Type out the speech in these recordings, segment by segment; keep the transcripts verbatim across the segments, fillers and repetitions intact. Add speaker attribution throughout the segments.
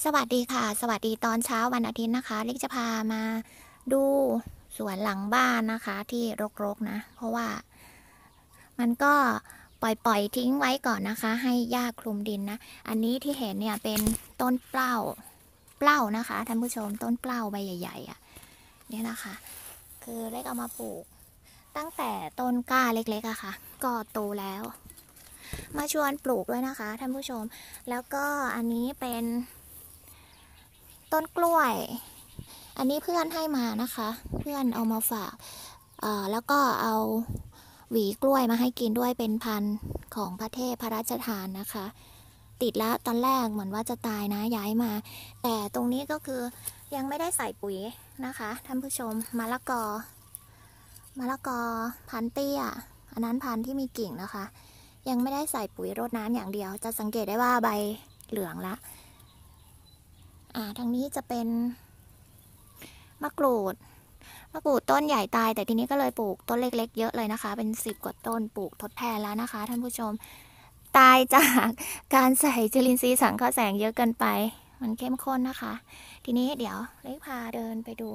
Speaker 1: สวัสดีค่ะสวัสดีตอนเช้าวันอาทิตย์นะคะเล็กจะพามาดูสวนหลังบ้านนะคะที่รกๆนะเพราะว่ามันก็ปล่อยๆทิ้งไว้ก่อนนะคะให้หญ้าคลุมดินนะอันนี้ที่เห็นเนี่ยเป็นต้นเปล้าเปล้านะคะท่านผู้ชมต้นเปล้าใบใหญ่ๆอ่ะเนี่ยนะคะคือเล็กเอามาปลูกตั้งแต่ต้นกล้าเล็กๆอะค่ะก็โตแล้วมาชวนปลูกด้วยนะคะท่านผู้ชมแล้วก็อันนี้เป็นต้นกล้วยอันนี้เพื่อนให้มานะคะเพื่อนเอามาฝากแล้วก็เอาหวีกล้วยมาให้กินด้วยเป็นพันธุ์ของพระเทพพระราชทานนะคะติดแล้วตอนแรกเหมือนว่าจะตายนะย้ายมาแต่ตรงนี้ก็คือยังไม่ได้ใส่ปุ๋ยนะคะท่านผู้ชมมะละกอมะละกอพันเตี้ยอันนั้นพันธุ์ที่มีกิ่งนะคะยังไม่ได้ใส่ปุ๋ยรดน้ำอย่างเดียวจะสังเกตได้ว่าใบเหลืองละอ่าทางนี้จะเป็นมะกรูดมะกรูดต้นใหญ่ตายแต่ทีนี้ก็เลยปลูกต้นเล็กๆเยอะเลยนะคะเป็นสิบกว่าต้นปลูกทดแทนแล้วนะคะท่านผู้ชมตายจากการใส่จุลินทรีย์สังเคราะห์แสงเยอะเกินไปมันเข้มข้นนะคะทีนี้เดี๋ยวเล็กพาเดินไปดู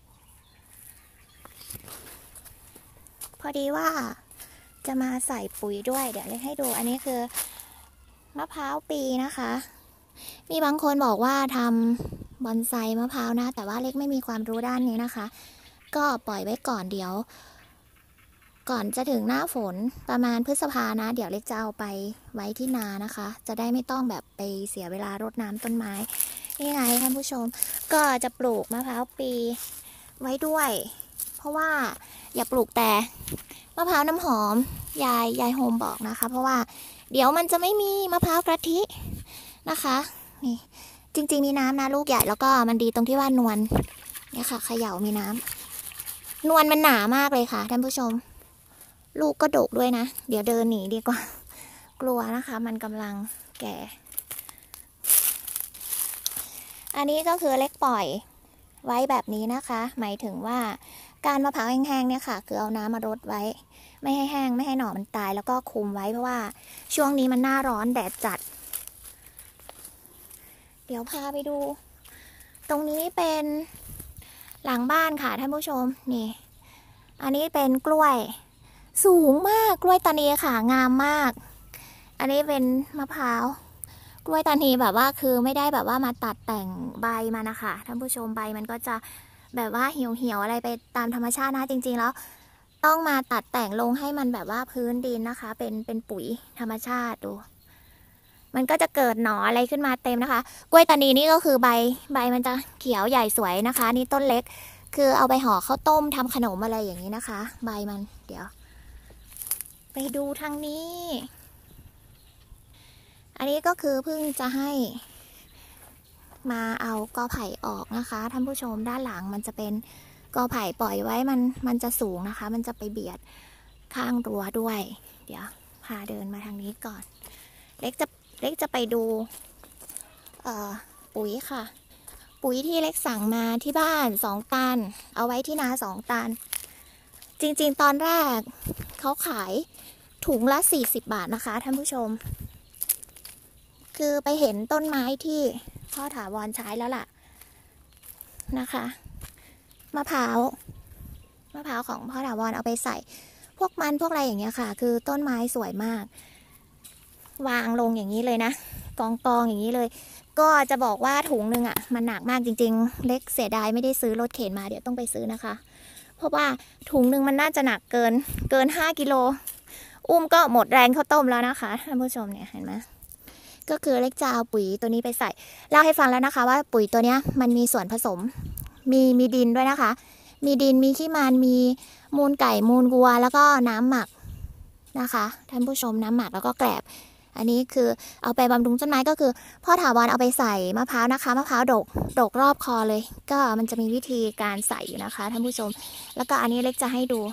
Speaker 1: พอดีว่าจะมาใส่ปุ๋ยด้วยเดี๋ยวเล็กให้ดูอันนี้คือมะพร้าวปีนะคะมีบางคนบอกว่าทำบอนไซมะพร้าวนะแต่ว่าเล็กไม่มีความรู้ด้านนี้นะคะก็ปล่อยไว้ก่อนเดี๋ยวก่อนจะถึงหน้าฝนประมาณพฤษภานะเดี๋ยวเล็กจะเอาไปไว้ที่นานะคะจะได้ไม่ต้องแบบไปเสียเวลารดน้ำต้นไม้นี่ไงท่านผู้ชมก็จะปลูกมะพร้าวปีไว้ด้วยเพราะว่าอย่าปลูกแต่มะพร้าวน้ำหอมยายยายโฮมบอกนะคะเพราะว่าเดี๋ยวมันจะไม่มีมะพร้าวกะทินะคะนี่จริงๆมีน้ำนะลูกใหญ่แล้วก็มันดีตรงที่ว่านวลเนี่ยค่ะเขย่ามีน้ำนวลมันหนามากเลยค่ะท่านผู้ชมลูกก็ดกด้วยนะเดี๋ยวเดินหนีดีกว่ากลัวนะคะมันกำลังแก่อันนี้ก็คือเล็กปล่อยไว้แบบนี้นะคะหมายถึงว่าการมะพร้าวแห้งๆเนี่ยค่ะคือเอาน้ำมารดไว้ไม่ให้แห้งไม่ให้หน่อมันตายแล้วก็คุมไว้เพราะว่าช่วงนี้มันหน้าร้อนแดดจัดเดี๋ยวพาไปดูตรงนี้เป็นหลังบ้านค่ะท่านผู้ชมนี่อันนี้เป็นกล้วยสูงมากกล้วยตานีค่ะงามมากอันนี้เป็นมะพร้าวกล้วยตานีแบบว่าคือไม่ได้แบบว่ามาตัดแต่งใบมานะคะท่านผู้ชมใบมันก็จะแบบว่าเหี่ยวๆอะไรไปตามธรรมชาตินะจริงๆแล้วต้องมาตัดแต่งลงให้มันแบบว่าพื้นดินนะคะเป็นเป็นปุ๋ยธรรมชาติดูมันก็จะเกิดหน่ออะไรขึ้นมาเต็มนะคะกล้วยตานีนี่ก็คือใบใบมันจะเขียวใหญ่สวยนะคะนี่ต้นเล็กคือเอาไปห่อข้าวต้มทำขนมอะไรอย่างนี้นะคะใบมันเดี๋ยวไปดูทางนี้อันนี้ก็คือเพิ่งจะให้มาเอากอไผ่ออกนะคะท่านผู้ชมด้านหลังมันจะเป็นกอไผ่ปล่อยไว้มันมันจะสูงนะคะมันจะไปเบียดข้างรั้วด้วยเดี๋ยวพาเดินมาทางนี้ก่อนเล็กจะเล็กจะไปดูเอ่อปุ๋ยค่ะปุ๋ยที่เล็กสั่งมาที่บ้านสองตันเอาไว้ที่นาสองตันจริงๆตอนแรกเขาขายถุงละสี่สิบบาทนะคะท่านผู้ชมคือไปเห็นต้นไม้ที่พ่อถาวรใช้แล้วล่ะนะคะมะพร้าวมะพร้าวของพ่อถาวรเอาไปใส่พวกมันพวกอะไรอย่างเงี้ยค่ะคือต้นไม้สวยมากวางลงอย่างนี้เลยนะกองกองอย่างนี้เลยก็จะบอกว่าถุงหนึ่งอ่ะมันหนักมากจริงๆเล็กเสียดายไม่ได้ซื้อรถเข็นมาเดี๋ยวต้องไปซื้อนะคะเพราะว่าถุงหนึ่งมันน่าจะหนักเกินเกินห้ากิโลอุ้มก็หมดแรงข้าวต้มแล้วนะคะท่านผู้ชมเนี่ยเห็นไหมก็คือเล็กจะเอาปุ๋ยตัวนี้ไปใส่เล่าให้ฟังแล้วนะคะว่าปุ๋ยตัวนี้มันมีส่วนผสมมีมีดินด้วยนะคะมีดินมีขี้มันมีมูลไก่มูลวัวแล้วก็น้ำหมักนะคะท่านผู้ชมน้ำหมักแล้วก็แกลบอันนี้คือเอาไปบำรุงต้นไม้ก็คือพ่อถาวรเอาไปใส่มะพร้าวนะคะมะพร้าวดกดกรอบคอเลยก็มันจะมีวิธีการใส่อยู่นะคะท่านผู้ชมแล้วก็อันนี้เล็กจะให้ดู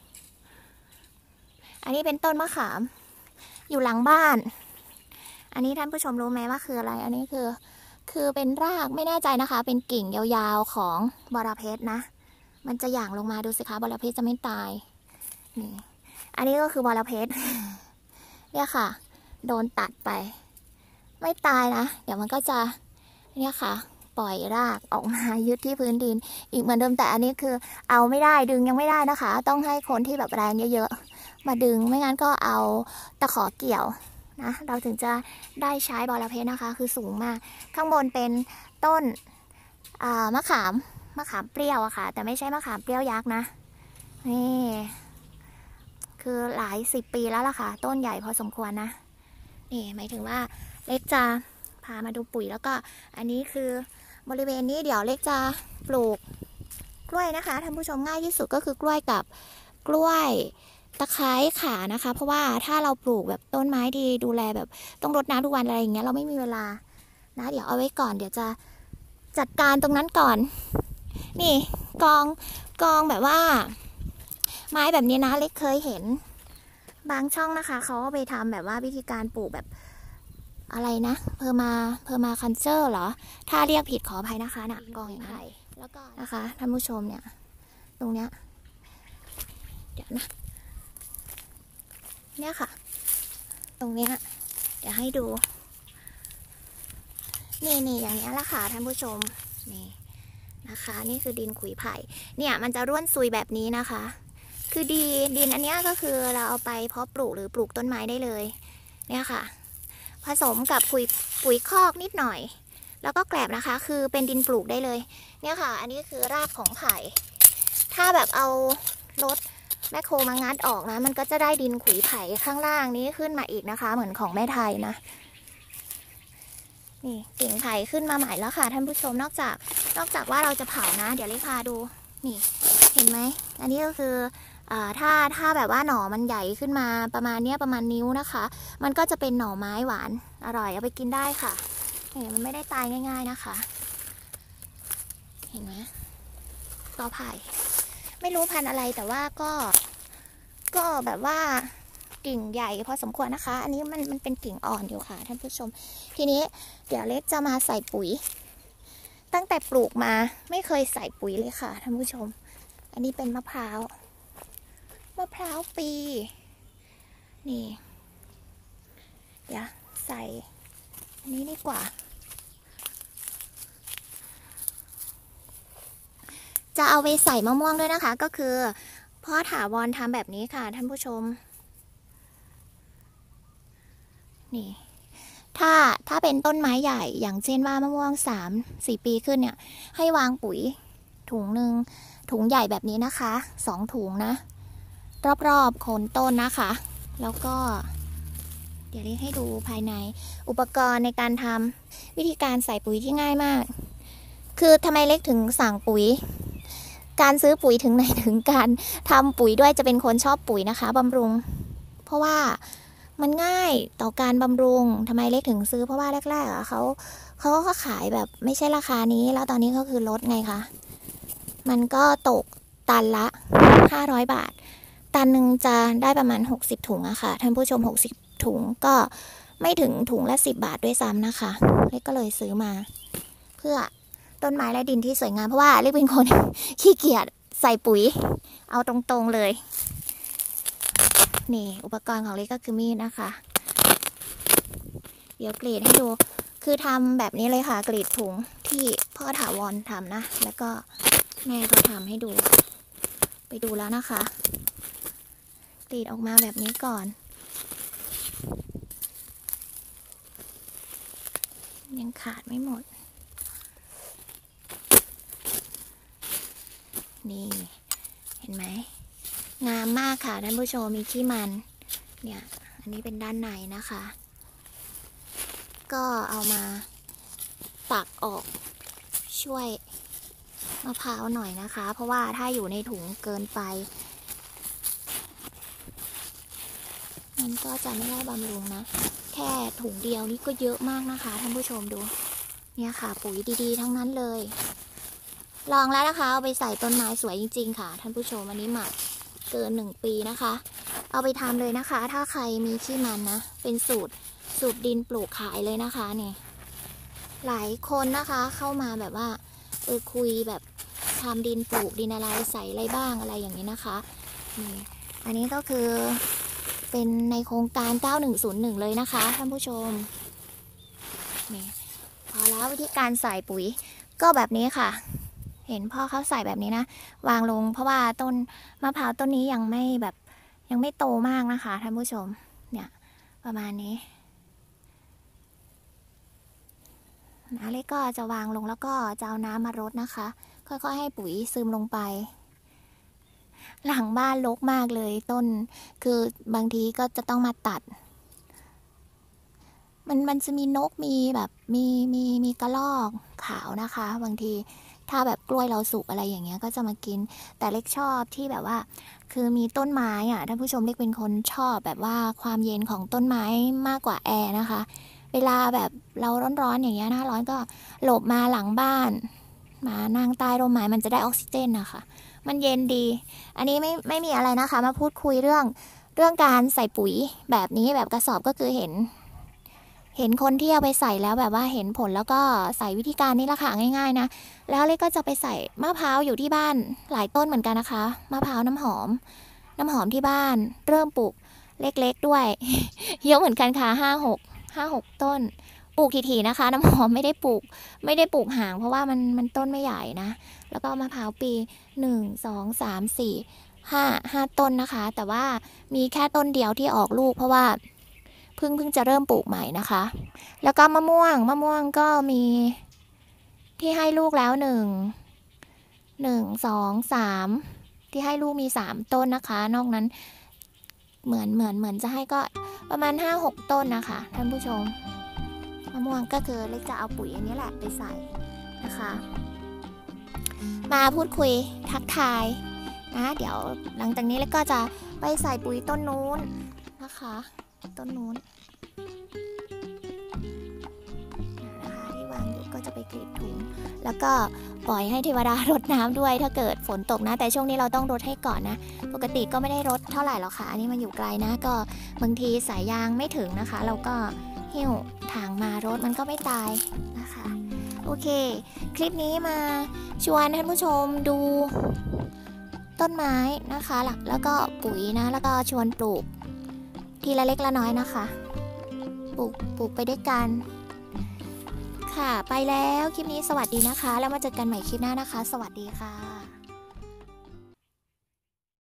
Speaker 1: อันนี้เป็นต้นมะขามอยู่หลังบ้านอันนี้ท่านผู้ชมรู้ไหมว่าคืออะไรอันนี้คือคือเป็นรากไม่แน่ใจนะคะเป็นกิ่งยาวๆของบอระเพ็ดนะมันจะหย่างลงมาดูสิคะบอระเพ็ดจะไม่ตายนี่อันนี้ก็คือบอระเพ็ดเนี่ยค่ะโดนตัดไปไม่ตายนะเดี๋ยวมันก็จะเนี่ยค่ะปล่อยรากออกมายึดที่พื้นดินอีกเหมือนเดิมแต่อันนี้คือเอาไม่ได้ดึงยังไม่ได้นะคะ ต้องให้คนที่แบบแรงเยอะๆมาดึงไม่งั้นก็เอาตะขอเกี่ยวนะเราถึงจะได้ใช้บอระเพ็ดนะคะคือสูงมากข้างบนเป็นต้นมะขามมะขามเปรี้ยวอะค่ะแต่ไม่ใช่มะขามเปรี้ยวยักษ์นะนี่คือหลายสิบปีแล้วล่ะค่ะต้นใหญ่พอสมควรนะนี่หมายถึงว่าเล็กจะพามาดูปุ๋ยแล้วก็อันนี้คือบริเวณนี้เดี๋ยวเล็กจะปลูกกล้วยนะคะท่านผู้ชมง่ายที่สุดก็คือกล้วยกับกล้วยตะไคร้ข่านะคะเพราะว่าถ้าเราปลูกแบบต้นไม้ดีดูแลแบบต้องรดน้ำทุกวันอะไรอย่างเงี้ยเราไม่มีเวลานะเดี๋ยวเอาไว้ก่อนเดี๋ยวจะจัดการตรงนั้นก่อนนี่กองกองแบบว่าไม้แบบนี้นะเล็กเคยเห็นบางช่องนะคะเขาก็ไปทำแบบว่าวิธีการปลูกแบบอะไรนะเพอร์มาเพอร์มาคันเจอร์เหรอถ้าเรียกผิดขออภัยนะคะนะกองอย่างไรแล้วก็นะคะท่านผู้ชมเนี่ยตรงเนี้ยเดี๋ยวนะเนี่ยค่ะตรงเนี้ยเดี๋ยวให้ดูนี่นี่อย่างนี้ละค่ะท่านผู้ชมนี่นะคะนี่คือดินขุยไผ่เนี่ยมันจะร่วนซุยแบบนี้นะคะคือดีดินอันนี้ก็คือเราเอาไปเพาะปลูกหรือปลูกต้นไม้ได้เลยเนี่ยค่ะผสมกับปุ๋ยปุ๋ยคอกนิดหน่อยแล้วก็แกลบนะคะคือเป็นดินปลูกได้เลยเนี่ยค่ะอันนี้คือรากของไผ่ถ้าแบบเอารถแมคโครมางัดออกนะมันก็จะได้ดินขุยไผ่ข้างล่างนี้ขึ้นมาอีกนะคะเหมือนของแม่ไทยนะนี่กิ่งไผ่ขึ้นมาใหม่แล้วค่ะท่านผู้ชมนอกจากนอกจากว่าเราจะเผานะเดี๋ยวเลขาดูนี่เห็นไหมอันนี้ก็คือถ้าถ้าแบบว่าหน่อมันใหญ่ขึ้นมาประมาณนี้ประมาณนิ้วนะคะมันก็จะเป็นหน่อไม้หวานอร่อยเอาไปกินได้ค่ะเนี่ยมันไม่ได้ตายง่ายๆนะคะเห็นไหมกอไผ่ไม่รู้พันธุ์อะไรแต่ว่าก็ก็แบบว่ากิ่งใหญ่พอสมควรนะคะอันนี้มันมันเป็นกิ่งอ่อนอยู่ค่ะท่านผู้ชมทีนี้เดี๋ยวเล็กจะมาใส่ปุ๋ยตั้งแต่ปลูกมาไม่เคยใส่ปุ๋ยเลยค่ะท่านผู้ชมอันนี้เป็นมะพร้าวมะพร้าวปีนี่เดี๋ยวใส่อันนี้ดีกว่าจะเอาไปใส่มะม่วงด้วยนะคะก็คือพ่อถาวรทำแบบนี้ค่ะท่านผู้ชมนี่ถ้าถ้าเป็นต้นไม้ใหญ่อย่างเช่นว่ามะม่วงสามสี่ปีขึ้นเนี่ยให้วางปุ๋ยถุงหนึ่งถุงใหญ่แบบนี้นะคะสองถุงนะรอบๆโคนต้นนะคะแล้วก็เดี๋ยวเล็กให้ดูภายในอุปกรณ์ในการทำวิธีการใส่ปุ๋ยที่ง่ายมากคือทำไมเล็กถึงสั่งปุ๋ยการซื้อปุ๋ยถึงไหนถึงการทำปุ๋ยด้วยจะเป็นคนชอบปุ๋ยนะคะบำรุงเพราะว่ามันง่ายต่อการบำรุงทำไมเล็กถึงซื้อเพราะว่าแรกๆอ่ะเขาเขาก็ขายแบบไม่ใช่ราคานี้แล้วตอนนี้ก็คือลดไงคะมันก็ตกตันละห้าร้อยบาทตันหนึ่งจะได้ประมาณหกสิบถุงอะค่ะท่านผู้ชมหกสิบถุงก็ไม่ถึงถุงละสิบบาทด้วยซ้ำนะคะเล็กก็เลยซื้อมาเพื่อต้นไม้และดินที่สวยงามเพราะว่าเล็กเป็นคน ขี้เกียจใส่ปุ๋ยเอาตรงๆเลยนี่อุปกรณ์ของเล็กก็คือมีดนะคะเดี๋ยวกรีดให้ดูคือทำแบบนี้เลยค่ะกรีดถุงที่พ่อถาวรทำนะแล้วก็แม่ก็ทำให้ดูไปดูแล้วนะคะกรีดออกมาแบบนี้ก่อนยังขาดไม่หมดนี่เห็นไหมงามมากค่ะท่านผู้ชมมีขี้มันเนี่ยอันนี้เป็นด้านในนะคะก็เอามาตักออกช่วยมะพร้าวหน่อยนะคะเพราะว่าถ้าอยู่ในถุงเกินไปมันก็จะไม่ได้บำรุงนะแค่ถุงเดียวนี่ก็เยอะมากนะคะท่านผู้ชมดูเนี่ยค่ะปุ๋ยดีๆทั้งนั้นเลยลองแล้วนะคะเอาไปใส่ต้นไม้สวยจริงๆค่ะท่านผู้ชมอันนี้หมักเกินหนึ่งปีนะคะเอาไปทำเลยนะคะถ้าใครมีขี้มันนะเป็นสูตรสูตรดินปลูกขายเลยนะคะนี่หลายคนนะคะเข้ามาแบบว่าเออคุยแบบทำดินปลูกดินอะไรใส่อะไรบ้างอะไรอย่างนี้นะคะนี่อันนี้ก็คือเป็นในโครงการเก้าหนึ่งศูนย์หนึ่งเลยนะคะท่านผู้ชมนี่พอแล้ววิธีการใส่ปุ๋ยก็แบบนี้ค่ะเห็นพ่อเขาใส่แบบนี้นะวางลงเพราะว่าต้นมะพร้าวต้นนี้ยังไม่แบบยังไม่โตมากนะคะท่านผู้ชมเนี่ยประมาณนี้อาเล็กก็จะวางลงแล้วก็จะเอาน้ำมารดนะคะค่อยๆให้ปุ๋ยซึมลงไปหลังบ้านรกมากเลยต้นคือบางทีก็จะต้องมาตัดมันมันจะมีนกมีแบบมีมีมีกระรอกขาวนะคะบางทีถ้าแบบกล้วยเราสุกอะไรอย่างเงี้ยก็จะมากินแต่เล็กชอบที่แบบว่าคือมีต้นไม้อ่ะท่านผู้ชมเล็กเป็นคนชอบแบบว่าความเย็นของต้นไม้มากกว่าแอร์นะคะเวลาแบบเราร้อนๆอย่างเงี้ยหน้าร้อนก็หลบมาหลังบ้านมานั่งใต้ร่มไม้มันจะได้ออกซิเจนนะคะมันเย็นดีอันนี้ไม่ไม่มีอะไรนะคะมาพูดคุยเรื่องเรื่องการใส่ปุ๋ยแบบนี้แบบกระสอบก็คือเห็นเห็นคนที่เอาไปใส่แล้วแบบว่าเห็นผลแล้วก็ใส่วิธีการนี้ละค่ะง่ายๆนะแล้วเล็กก็จะไปใส่มะพร้าวอยู่ที่บ้านหลายต้นเหมือนกันนะคะมะพร้าวน้ำหอมน้ำหอมที่บ้านเริ่มปลูกเล็กๆด้วย เยอะเหมือนกันค่ะห้าหกห้าหกต้นปลูกถี่ๆนะคะน้ำหอมไม่ได้ปลูกไม่ได้ปลูกห่างเพราะว่ามันมันต้นไม่ใหญ่นะแล้วก็มะพร้าวปีหนึ่งสองสามสี่ห้าห้าต้นนะคะแต่ว่ามีแค่ต้นเดียวที่ออกลูกเพราะว่าเพิ่งเพิ่งจะเริ่มปลูกใหม่นะคะแล้วก็มะม่วงมะม่วงก็มีที่ให้ลูกแล้วหนึ่งหนึ่งสองสามที่ให้ลูกมีสามต้นนะคะนอกนั้นเหมือนเหมือนเหมือนจะให้ก็ประมาณห้าหกต้นนะคะท่านผู้ชมมะม่วงก็คือเล็กจะเอาปุ๋ยอันนี้แหละไปใส่นะคะมาพูดคุยทักทายนะเดี๋ยวหลังจากนี้เล็กก็จะไปใส่ปุ๋ยต้นนู้นนะคะต้นนู้นนะคะที่วางอยู่ก็จะไปกรีดถุงแล้วก็ปล่อยให้เทวดารดน้ำด้วยถ้าเกิดฝนตกนะแต่ช่วงนี้เราต้องรดให้ก่อนนะปกติก็ไม่ได้รดเท่าไหร่หรอกค่ะอันนี้มันอยู่ไกลนะก็บางทีสายยางไม่ถึงนะคะเราก็หิ้วถังมารดมันก็ไม่ตายนะคะโอเคคลิปนี้มาชวนท่านผู้ชมดูต้นไม้นะคะแล้วก็ปุ๋ยนะแล้วก็ชวนปลูกทีละเล็กละน้อยนะคะปลูกปลูกไปด้วยกันค่ะไปแล้วคลิปนี้สวัสดีนะคะแล้วมาเจอกันใหม่คลิปหน้านะคะสวัสดีค่ะ